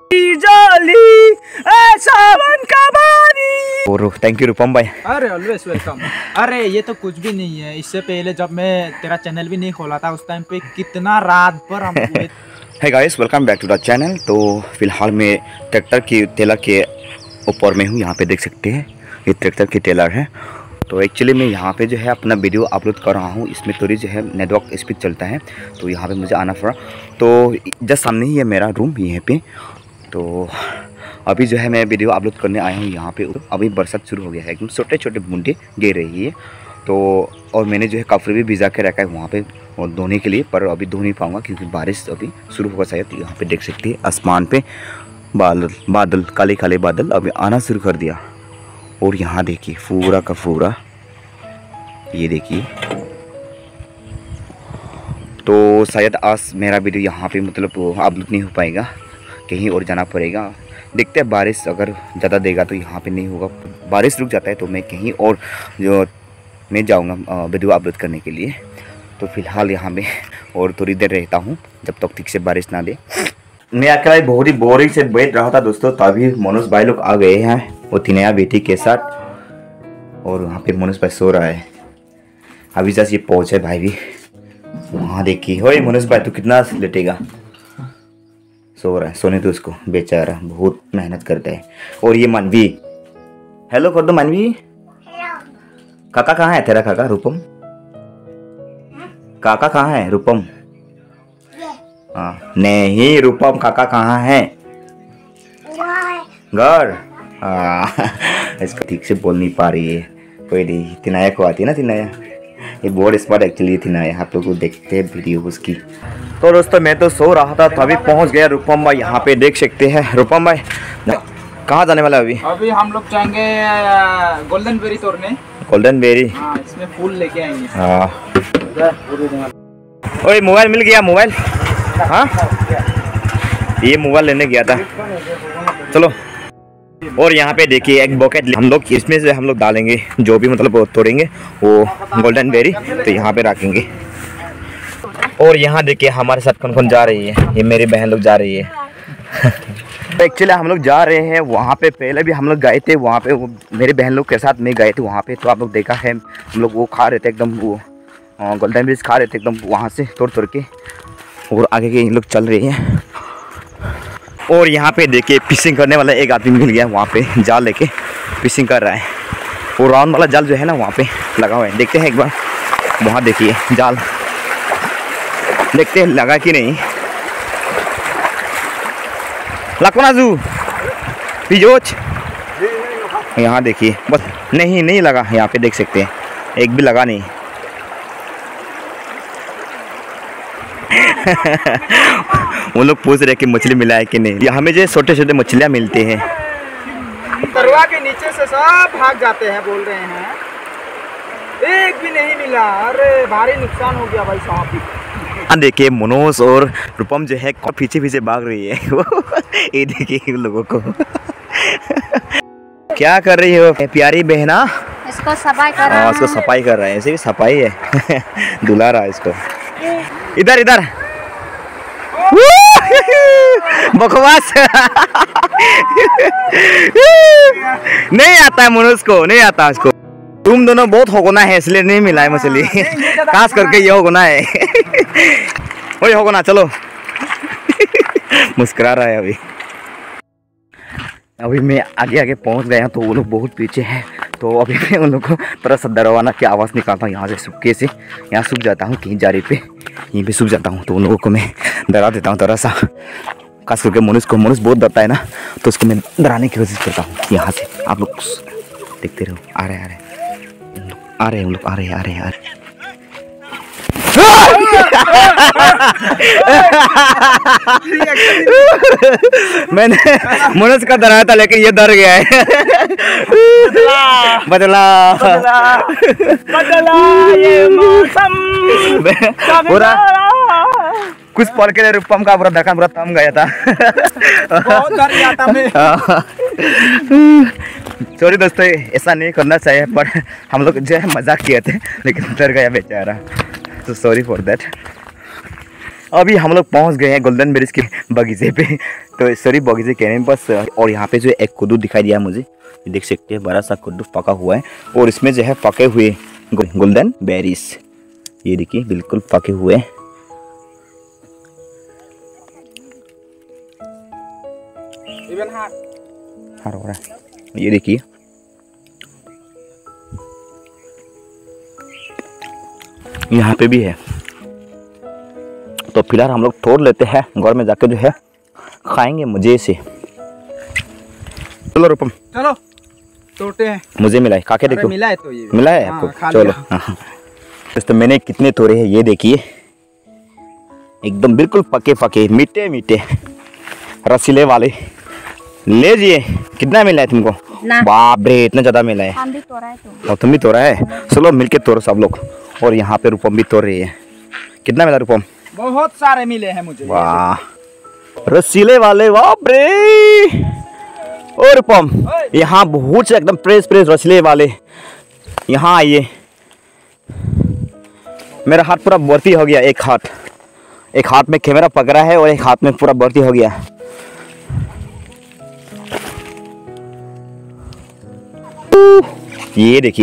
जाली सावन का पानी। और थैंक यू रूपम भाई। अरे ऑलवेज वेलकम। अरे ये तो कुछ भी नहीं है, इससे पहले जब मैं तेरा चैनल भी नहीं खोला था उस टाइम पे कितना रात भर हम hey guys, welcome back to the channel. तो फिलहाल मैं ट्रैक्टर की टेलर के ऊपर में हूँ। यहाँ पे देख सकते हैं ये ट्रैक्टर की टेलर है। तो एक्चुअली मैं यहाँ पे जो है अपना वीडियो अपलोड कर रहा हूँ। इसमें थोड़ी जो है नेटवर्क स्पीड चलता है, तो यहाँ पे मुझे आना पड़ा। तो जस्ट सामने ही है मेरा रूम यहाँ पे। तो अभी जो है मैं वीडियो अपलोड करने आया हूँ यहाँ पे। अभी बरसात शुरू हो गया है, एकदम छोटे छोटे बूंदे गिर रही है। तो और मैंने जो है कपड़े भी भिजा के रखा है वहाँ पे और धोने के लिए, पर अभी धो नहीं पाऊँगा क्योंकि बारिश अभी शुरू होगा शायद। यहाँ पे देख सकते हैं आसमान पे बादल काले काले बादल अभी आना शुरू कर दिया। और यहाँ देखिए पूरा का पूरा ये देखिए। तो शायद आज मेरा वीडियो यहाँ पे मतलब अपलोड नहीं हो पाएगा, कहीं और जाना पड़ेगा। देखते हैं बारिश अगर ज़्यादा देगा तो यहाँ पे नहीं होगा। बारिश रुक जाता है तो मैं कहीं और जो मैं जाऊँगा वीडियो अपलोड करने के लिए। तो फिलहाल यहाँ में और थोड़ी देर रहता हूँ जब तक ठीक से बारिश ना दे। मैं अकेला बहुत ही बोरिंग से बैठ रहा था दोस्तों। तो अभी मनोज भाई लोग आ गए हैं वो तिनया बेटी के साथ, और वहाँ पे मनोज भाई सो रहा है। अभी जैसे ये पहुँचे भाई भी वहाँ देखिए। हो मनोज भाई तो कितना लेटेगा, सो रहा है। सोने तो उसको बेचारा बहुत मेहनत करता है। और ये मानवी, हेलो कर दो मानवी। काका कहाँ है तेरा? काका रूपम, काका कहाँ है? रूपम हाँ नहीं, रूपम काका कहाँ है? घर। इसको ठीक से बोल नहीं पा रही है। कोई नहीं, तिनाया को आती है ना तिनाया। ये बहुत स्मार्ट एक्चुअली तिनाया। आप लोग को देखते हैं वीडियो उसकी। तो दोस्तों मैं तो सो रहा था तो अभी पहुंच गया रूपम भाई यहाँ पे। देख सकते हैं रूपम भाई कहाँ जाने वाला है अभी हम लोग जाएंगे गोल्डन बेरी तोड़ने। Golden berry? हाँ, इसमें फूल लेके आएंगे। हाँ ओए मोबाइल मिल गया? मोबाइल हाँ ये मोबाइल लेने गया था। चलो। और यहाँ पे देखिए एक बकेट हम लोग इसमें से हम लोग डालेंगे जो भी मतलब तोड़ेंगे वो गोल्डन बेरी, तो यहाँ पे रखेंगे। और यहाँ देखिए हमारे साथ कौन कौन जा रही है। ये मेरी बहन लोग जा रही है। तो एक्चुअली हम लोग जा रहे हैं वहाँ पे। पहले भी हम लोग गए थे वहाँ पे, वो मेरे बहन लोग के साथ में गए थे वहाँ पे। तो आप लोग देखा है हम लोग वो खा रहे थे एकदम, वो गोल्डन बेरीज खा रहे थे एकदम वहाँ से तोड़ के। और आगे के इन लोग चल रहे हैं। और यहाँ पे देखिए फिशिंग करने वाला एक आदमी मिल गया वहाँ पे, जाल लेके फिशिंग कर रहा है। वो राउंड वाला जाल जो है ना वहाँ पे लगा हुआ है। देखते हैं एक बार वहाँ देखिए जाल, देखते हैं लगा कि नहीं। लखनाजू पिजोच यहाँ देखिए, बस नहीं लगा। यहाँ पे देख सकते हैं एक भी लगा नहीं। वो लोग पूछ रहे कि मछली मिला है कि नहीं। यहाँ में जो छोटे छोटे मछलियाँ मिलते हैं। तरवा के नीचे से सब भाग जाते हैं बोल रहे हैं, एक भी नहीं मिला। अरे भारी नुकसान हो गया भाई साहब। देखिए मनोज और रूपम जो है पीछे पीछे भाग रही है। ये देखिए लोगों को। क्या कर रही हो प्यारी बहना? इसको सफाई कर रहा है। इसको सफाई कर रहा है। ऐसे भी सफाई है। दुला रहा है इसको। इधर बकवास। नहीं आता है मनोज को, नहीं आता उसको। तुम दोनों बहुत होगोना है इसलिए नहीं मिला है मछली। खास करके ये होगोना है। वही होगोना। चलो। मुस्कुरा रहा है अभी मैं आगे पहुंच गया तो वो लोग बहुत पीछे हैं। तो अभी मैं उन लोग को थोड़ा सा डरवाना की आवाज़ निकालता हूँ यहाँ से, सूखे से यहाँ सूख जाता हूँ कहीं जारी पे, यहीं पे सूख जाता हूँ। तो उन लोगों को मैं डरा देता हूँ थोड़ा सा। खास करके मनोज को, मनोज बहुत डरता है ना, तो उसको मैं डराने की कोशिश करता हूँ यहाँ से। आप लोग देखते रहो। आ रहे हैं आ रहे हैं। मैंने मनोज का डराया था लेकिन ये डर गया है। बदला ये मौसम पूरा कुछ पल के लिए रूपम का पूरा धड़कन पूरा थम गया था। बहुत डर गया था मैं। सॉरी दोस्तों, ऐसा नहीं करना चाहिए, पर हम लोग जो है मजाक किए थे लेकिन डर गया बेचारा। तो सॉरी फॉर दैट। अभी हम लोग पहुंच गए हैं गोल्डन बेरीज के बगीचे पे। तो सॉरी बगीचे कहने में बस। और यहाँ पे जो एक कद्दू दिखाई दिया मुझे, देख सकते हैं बड़ा सा कद्दू पका हुआ है और इसमें जो है पके हुए गोल्डन बेरीज, ये देखिए बिल्कुल पके हुए। हार हो रहा है, ये देखिए यहाँ पे भी है। तो फिलहाल हम लोग तोड़ लेते हैं, घर में जाके जो है खाएंगे मजे से। चलो रूपम, चलो तोड़ते हैं। मुझे मिला है, खा के देखो। मिला है तो ये मिला है आपको? चलो दोस्तों, मैंने कितने तोड़े हैं ये देखिए, एकदम बिल्कुल पके पके मीठे मीठे रसीले वाले। ले जिए। कितना मिला है तुमको? बाप रे, इतना ज्यादा मिला है। हम भी तोड़ा है तो। और तुम भी तोड़ा है? चलो मिलके तोड़ो सब लोग। और यहाँ पे रूपम भी तोड़ रही है। कितना मिला रूपम? बहुत सारे मिले हैं मुझे। वाह, रसीले वाले, बाप रे। और रूपम यहाँ बहुत से एकदम फ्रेश फ्रेश रसीले वाले। यहाँ आइए, मेरा हाथ पूरा भर्ती हो गया। एक हाथ में कैमरा पकड़ा है और एक हाथ में पूरा भर्ती हो गया। ये देखिए,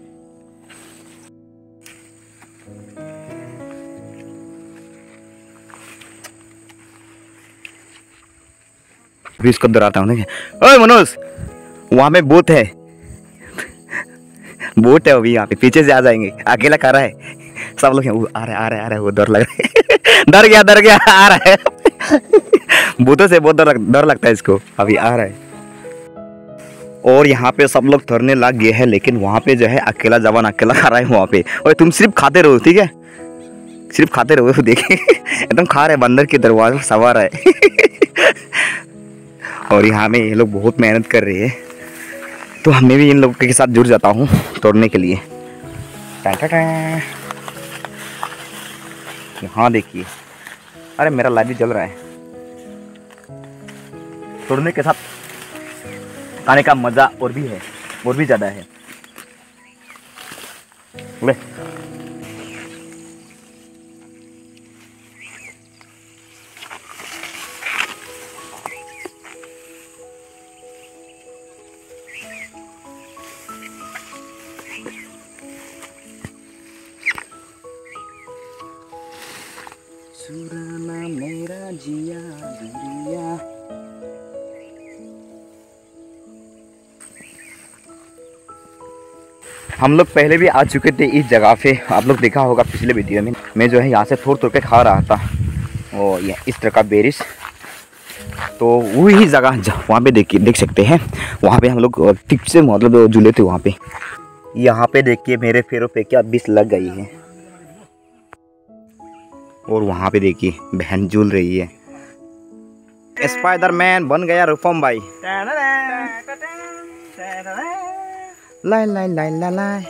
इसको डराता हूँ। ओए मनोज, वहां में भूत है। भूत है अभी यहाँ पे, पीछे से आ जाएंगे। अकेला कर रहा है, सब लोग आ रहे वो डर लग रहा है। डर गया आ रहा है। भूतों से बहुत डर लगता है इसको। अभी आ रहा है। और यहाँ पे सब लोग तोड़ने लग गए हैं, लेकिन वहाँ पे जो है अकेला जवान अकेला खा रहा है वहाँ पे। और तुम सिर्फ खाते रहो, ठीक है? सिर्फ खाते रहो। देखिए एकदम खा रहे, बंदर के दरवाजे सवार है। और यहाँ में ये लोग बहुत मेहनत कर रहे हैं, तो हमें भी इन लोगों के साथ जुड़ जाता हूँ तोड़ने के लिए। यहाँ देखिए, अरे मेरा लाइट भी जल रहा है। तोड़ने के साथ खाने का मजा और भी है, और भी ज्यादा है। ले सुराना मेरा जिया दुरिया। हम लोग पहले भी आ चुके थे इस जगह पे, आप लोग देखा होगा पिछले वीडियो में। मैं जो है यहाँ से तोड़ के खा रहा था, और ये इस तरह का बेरिस। तो वही जगह वहाँ पे देख सकते हैं, वहाँ पे हम लोग टिप से मतलब झूले थे वहाँ पे। यहाँ पे देखिए मेरे पैरों पे क्या बिस लग गई है। और वहाँ पे देखिए बहन झूल रही है। स्पाइडरमैन बन गया रूपम भाई। लाई लाई लाई लाई लाई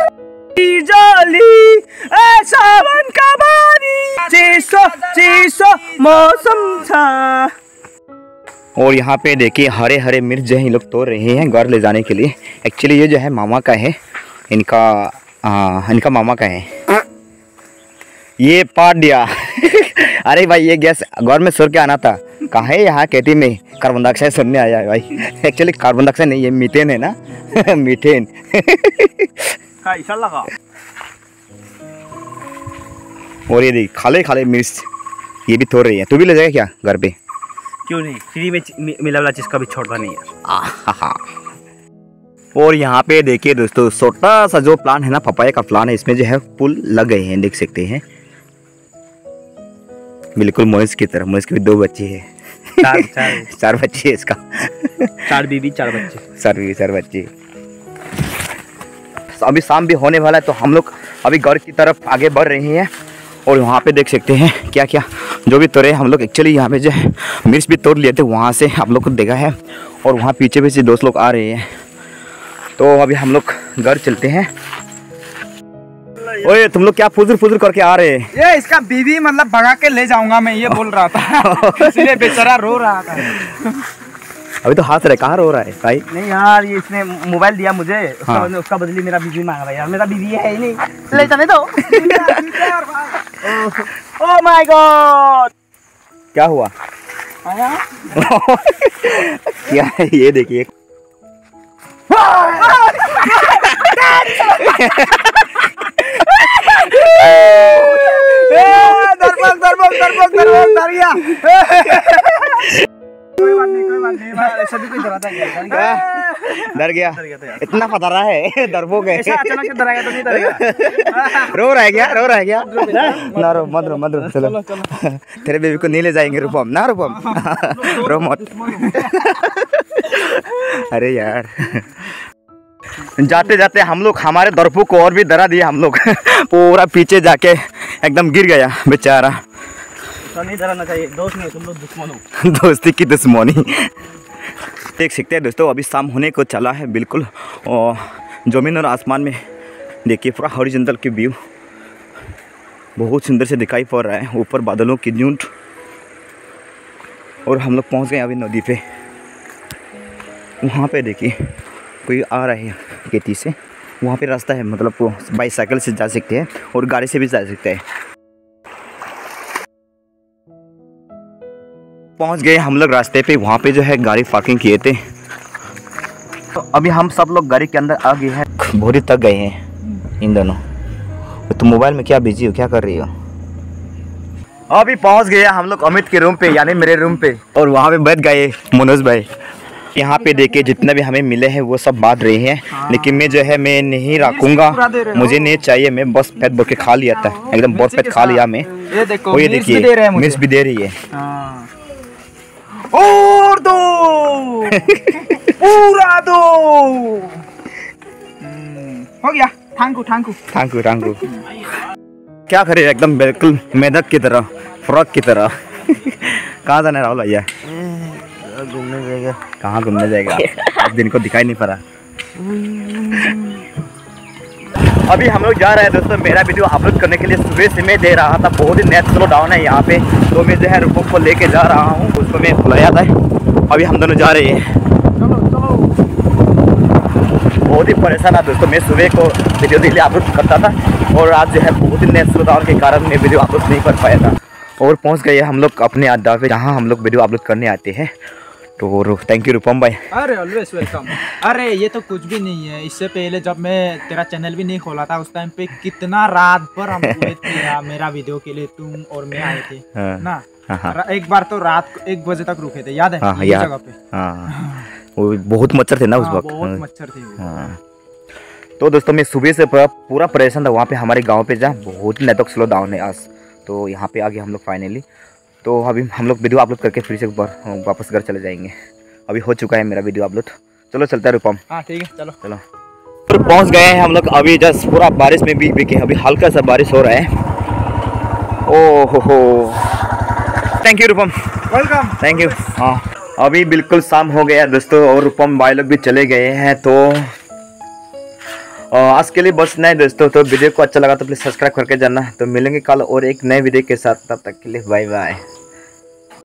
जाली सावन का पानी, चीसो मौसम था। और यहाँ पे देखिए हरे हरे मिर्च जो है ये लोग तोड़ रहे हैं घर ले जाने के लिए। एक्चुअली ये जो है मामा का है, इनका मामा का है। ये पाट दिया। अरे भाई ये गैस घर में सर के आना था, कहाँ है? यहाँ खेती में कार्बन डाइऑक्साइड सुनने आया है भाई। एक्चुअली कार्बन डाइऑक्साइड नहीं, ये मीथेन है ना। मीथेन। ऐसा लगा। और ये देख खाले मिर्च ये भी तोड़ रही है। तू भी ले जाएगा क्या घर पे? क्यों नहीं, फ्री में मिला वाला चीज का भी छोड़ना नहीं है। और यहाँ पे देखिए दोस्तों, छोटा सा जो प्लान है ना, पपाया का प्लान है, इसमें जो है फूल लग गए हैं, देख सकते हैं बिल्कुल मोइस की तरह। मोइस के भी 2 बच्चे हैं। चार बच्चे है इसका। 4 बीबी 4 बच्चे। 4 बच्चे। अभी शाम भी होने वाला है, तो हम लोग अभी घर की तरफ आगे बढ़ रहे हैं। और वहाँ पे देख सकते हैं क्या क्या जो भी तोड़े हम लोग। एक्चुअली यहाँ पे जो है मिर्च भी तोड़ लिए थे, वहाँ से आप लोग को देखा है। और वहाँ पीछे भी से दोस्त लोग आ रहे हैं, तो अभी हम लोग घर चलते हैं। ओए तुम लोग क्या फुजुर करके आ रहे हैं? ये इसका बीवी मतलब भगा के ले जाऊंगा मैं, ये बोल रहा था। इसलिए बेचारा रो रहा था। अभी तो हाथ रहे, कहाँ रो रहा है भाई? नहीं यार, ये इसने मोबाइल दिया मुझे, हाँ। उसका बदली मेरा बीवी मांगा भाई यार, मेरा बीवी है ही नहीं, ले जाने दो। ओह माय गॉड, क्या हुआ? आया क्या है ये देखिए। कोई बात नहीं, सभी कोई डराता है। डर गया, इतना पता रहा है डरपोक है। ऐसा अचानक से डराएगा तो नहीं डरेगा। रो रहा है क्या? रो रहा है क्या? ना रो, मत रो, मत रो। चलो तेरे बेबी को नहीं ले जाएंगे, रूपम ना, रूपम रो मत। अरे यार, जाते जाते हम लोग हमारे डरपोक को और भी डरा दिया हम लोग। पूरा पीछे जाके एकदम गिर गया बेचारा। तो नहीं डराना चाहिए, दोस्त नहीं, तुम लोग दुश्मन हो। दोस्ती की दुश्मनी। देख सकते हैं दोस्तों, अभी शाम होने को चला है बिल्कुल, और ज़मीन और आसमान में देखिए पूरा हॉरिजॉन्टल की व्यू बहुत सुंदर से दिखाई पड़ रहा है, ऊपर बादलों की झुंड। और हम लोग पहुंच गए अभी नदी पे। वहाँ पे देखिए कोई आ रहा है खेती से, वहाँ पे रास्ता है, मतलब वो बाईसाइकिल से जा सकते हैं और गाड़ी से भी जा सकते हैं। पहुंच गए हम लोग रास्ते पे, वहाँ पे जो है गाड़ी पार्किंग किए थे। तो अभी हम सब लोग गाड़ी के अंदर आ गए हैं, बहुत ही थक गए हैं इन दोनों। तो मोबाइल में क्या बिजी हो, क्या कर रही हो? अभी पहुंच गए हम लोग अमित के रूम पे, यानी मेरे रूम पे, और वहाँ पे बैठ गए मनोज भाई। यहाँ पे देखिए जितना भी हमें मिले हैं वो सब बांट रहे हैं, लेकिन मैं जो है मैं नहीं रखूँगा, मुझे नहीं चाहिए, मैं बस पेट भर के खा लिया था, एकदम बहुत पेट खा लिया मैं। ये देखो, ये देखिए मिर्च भी दे रही है। और दो पूरा दो। हो गया, थैंक यू। क्या करे, एकदम बिल्कुल मेढक की तरह, फ्रॉक की तरह। कहाँ जाना है राहुल भैया? घूमने जाएगा। कहाँ घूमने जाएगा? आज दिन को दिखाई नहीं पड़ा। अभी हम लोग जा रहे हैं दोस्तों, मेरा वीडियो अपलोड करने के लिए सुबह से मैं दे रहा था, बहुत ही नेट स्लो डाउन है यहाँ पे, तो मैं जो है रूपक को लेके जा रहा हूँ, उसको मैं बुलाया था। अभी हम दोनों जा रहे हैं। बहुत ही परेशान था दोस्तों, मैं सुबह को वीडियो के लिए अपलोड करता था, और आज जो है बहुत ही नेट स्लो डाउन के कारण मैं वीडियो अपलोड नहीं कर पाया था। और पहुँच गए हम लोग अपने अड्डा पे, जहाँ हम लोग वीडियो अपलोड करने आते हैं। तो थैंक यू रूपम भाई। अरे ऑलवेज वेलकम। अरे ये तो कुछ भी नहीं है, इससे पहले जब मैं तेरा चैनल भी नहीं खोला था उस टाइम पे कितना रात भर हम पूरे मेरा वीडियो के लिए तुम और मैं आए थे ना। हाँ। एक बार तो रात को 1 बजे तक रुके थे, याद है? हाँ, ये जगह पे। हाँ, वो बहुत मच्छर थे ना उस वक्त। बहुत मच्छर थे। हाँ। तो दोस्तों मैं सुबह से पूरा परेशान था वहाँ पे हमारे गांव पे, जहाँ बहुत ही नेटवर्क स्लो डाउन है आज। तो यहाँ पे आ गए हम लोग फाइनली। तो अभी हम लोग वीडियो अपलोड करके फिर से वापस घर चले जाएंगे। अभी हो चुका है मेरा वीडियो अपलोड। चलो चलता है रूपम। हाँ ठीक है, चलो। तो पहुँच गए हैं हम लोग अभी, जस्ट पूरा बारिश में भी के अभी हल्का सा बारिश हो रहा है। ओह हो, thank you Rupam, welcome. Thank you. हाँ अभी बिल्कुल शाम हो गया दोस्तों, और रूपम भाई लोग भी चले गए हैं। तो आज के लिए बस नहीं दोस्तों, तो वीडियो को अच्छा लगा तो प्लीज़ सब्सक्राइब करके जाना। तो मिलेंगे कल और एक नए वीडियो के साथ, तब तक के लिए बाय बाय।